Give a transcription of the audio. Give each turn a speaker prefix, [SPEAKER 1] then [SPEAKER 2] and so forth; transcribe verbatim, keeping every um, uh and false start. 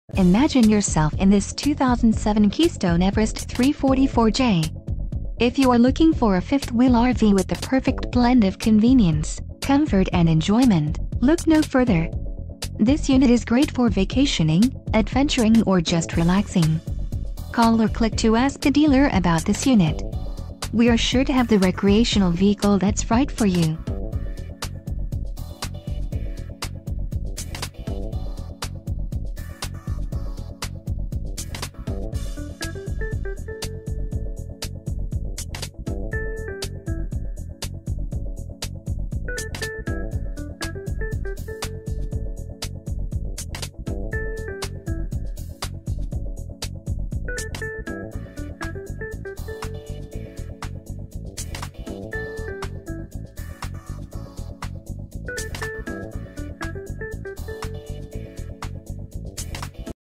[SPEAKER 1] Imagine yourself in this two thousand seven Keystone Everest three forty-four J. If you are looking for a fifth-wheel R V with the perfect blend of convenience, comfort and enjoyment, look no further. This unit is great for vacationing, adventuring or just relaxing. Call or click to ask the dealer about this unit. We are sure to have the recreational vehicle that's right for you.